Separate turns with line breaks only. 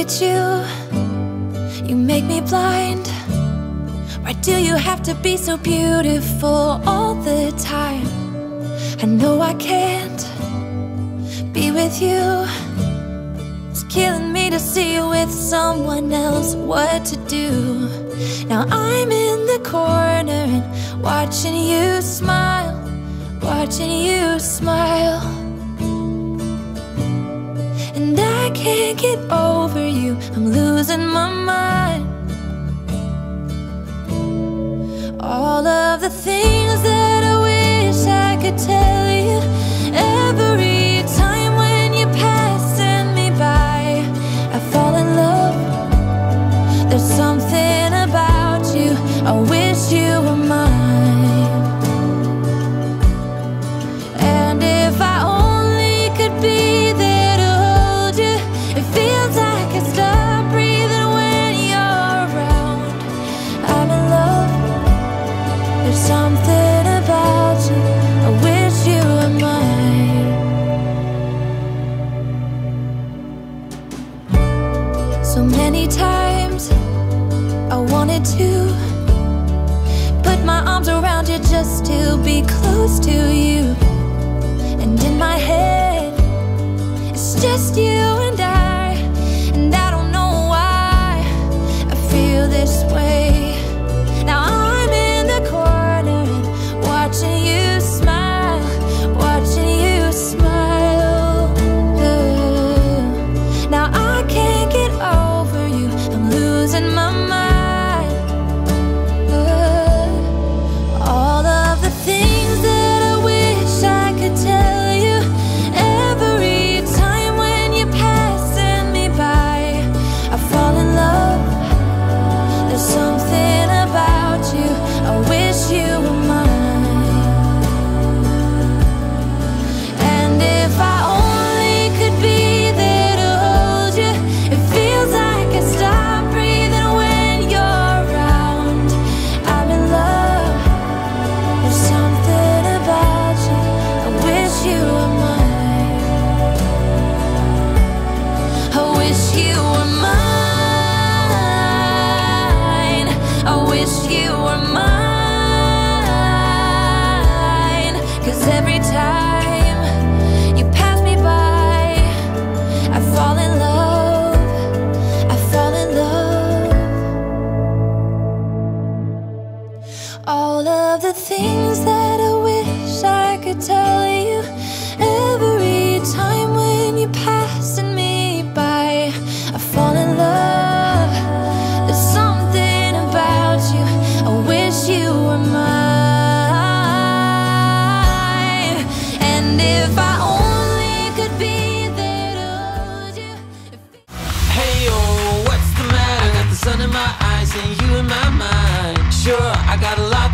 at you, you make me blind. Why do you have to be so beautiful all the time? I know I can't be with you. It's killing me to see you with someone else. What to do? Now I'm in the corner and watching you smile, watching you smile. And I can't get over you, I'm losing my mind. All of the things that I wish I could tell you, every time when you're passing me by, I fall in love. There's something about you, I wish you were mine. And if I only could be there to hold you, it feels like I stop breathing when you're around. I'm in love. There's something about you, I wish you were mine. So many times I wanted to put my arms around you just to be close to you. And in my head, it's just you and I don't know why I feel this way. Now I'm in the corner and watching you smile, watching you smile. Now I can't get over you, I'm losing my mind. All of the things that I wish I could tell you, every time when you're passing me by, I fall in love. There's something about you, I wish you were mine. And if I only could be there to hold you, it feels like I stop breathing when you're around. I'm in love. There's something about you, I wish you were mine. I wish you were mine. I wish you were mine. 'Cause every time you pass me by, I fall in love, I fall in love. All of the things that I wish I could tell you, every time when you're passing me by, I fall in love. There's something about you, I wish you were mine. And if I only could be there to hold you.
Hey yo, what's the matter? Got the sun in my eyes and you in my mind. Sure, I got a lot